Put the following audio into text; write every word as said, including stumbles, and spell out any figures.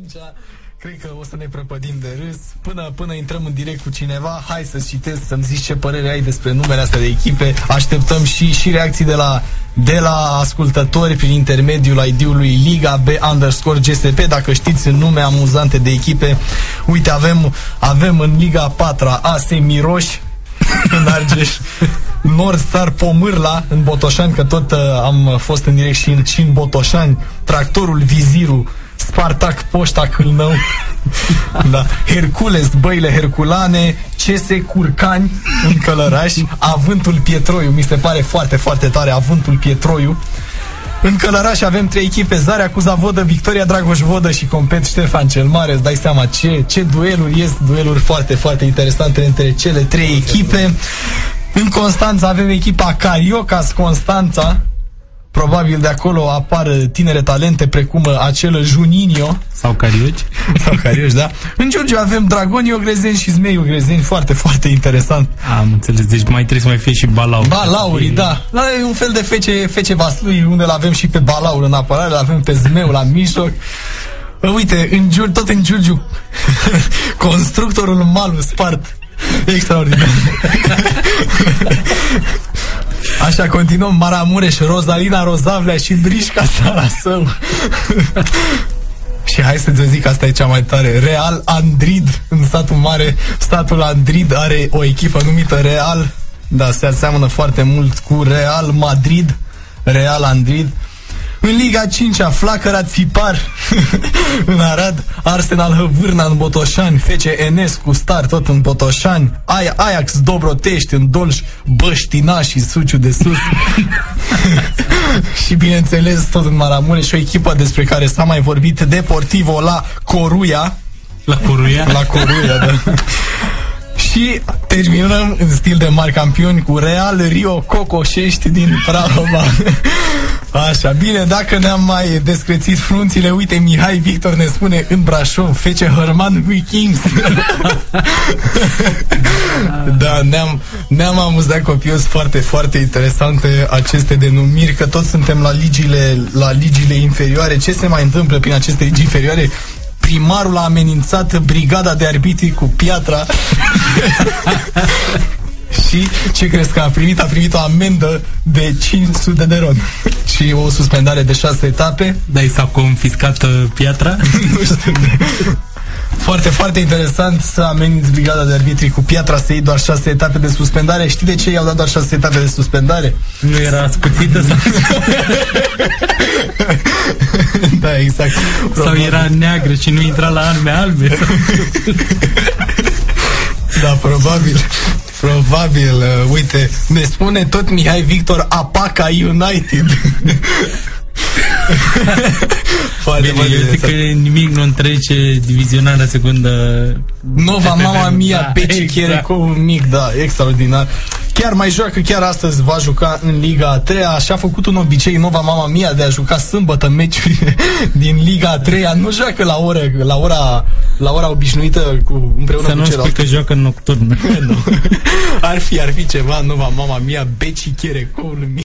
cincea. Cred că o să ne prăpădim de râs. Până, până intrăm în direct cu cineva, hai să citesc, să-mi zici ce părere ai despre numele astea de echipe. Așteptăm și, și reacții de la, de la ascultători prin intermediul I D-ului Liga B underscore G S P. Dacă știți nume amuzante de echipe, uite, avem, avem în Liga a patra A S Miroș în Argeș, North Star Pomârla în Botoșani, că tot uh, am fost în direct și în, și în Botoșani, Tractorul Viziru, Spartac Poșta Câlnău, da. Hercules Băile Herculane, C S Curcani în Călăraș, Avântul Pietroiu, mi se pare foarte, foarte tare Avântul Pietroiu. În Călăraș avem trei echipe: Zarea Cuza Vodă, Victoria Dragoș Vodă și Compet Ștefan cel Mare. Îți dai seama ce, ce dueluri ies, dueluri foarte, foarte interesante între cele trei echipe. În Constanța avem echipa Cariocas Constanța. Probabil de acolo apar tinere talente precum acel Juninho sau Carioci. Sau Carioci, da. În Giurgiu avem Dragonii Ogrezeni și Zmei Ogrezeni. Foarte, foarte interesant. Am înțeles, deci mai trebuie să mai fie și Balauri. Balaurii, da. Da, e un fel de fece, fece Vaslui, unde l-avem și pe Balaur în apărare, l-avem pe Zmeu la mijloc. Uite, în Giurgiu, tot în Giurgiu, Constructorul Malu Spart. Extraordinar. Așa, continuăm. Maramureș, Rozalina Rozavlea și Brișca Sarasău. Și hai să-ți zic, asta e cea mai tare: Real Andrid în satul mare. Statul Andrid are o echipă numită Real. Da, se aseamănă foarte mult cu Real Madrid. Real Andrid. În Liga a cincea, Flacăra Țipar în Arad, Arsenal Hăvârna în Botoșani, F C Enescu Star tot în Botoșani, Ajax Dobrotești în Dolj, Băștina și Suciu de Sus. Și bineînțeles tot în Maramureș o echipă despre care s-a mai vorbit, Deportivo la Coruia. La Coruia? La Coruia, da. Și terminăm în stil de mari campioni cu Real Rio Cocoșești din Prahova. Așa, bine, dacă ne-am mai descrețit frunțile, uite, Mihai Victor ne spune în Brașov, F C Hărman Vikings. Da, ne-am, ne-am amuzat copios, foarte, foarte interesante aceste denumiri, că toți suntem la ligile, la ligile inferioare. Ce se mai întâmplă prin aceste ligi inferioare? Primarul a amenințat brigada de arbitri cu piatra. Și ce crezi că a primit? A primit o amendă de cinci sute de ron și o suspendare de șase etape. Da, i s-a confiscat uh, piatra? Nu știu. Foarte, foarte interesant să ameninți brigada de arbitri cu piatra, să iei doar șase etape de suspendare. Știi de ce i-au dat doar șase etape de suspendare? Nu era scuțită sau... Da, exact. Probabil. Sau era neagră și nu intra la arme albe? Da, probabil. Probabil, uh, uite, ne spune tot Mihai Victor, Apaca United. Bine, eu zic că nimic nu întrece divizionarea secundă. Nova Mama Mia, da, Beci Chierecou, un mic, da, extraordinar. Chiar mai joacă, chiar astăzi va juca în Liga a treia. Și-a făcut un obicei Nova Mama Mia de a juca sâmbătă meciuri din Liga a treia. Nu joacă la ora, la ora, la ora obișnuită cu, împreună să cu nu spui că joacă în nocturn. Nu. Ar fi, ar fi ceva Nova Mama Mia, Beci Chierecou.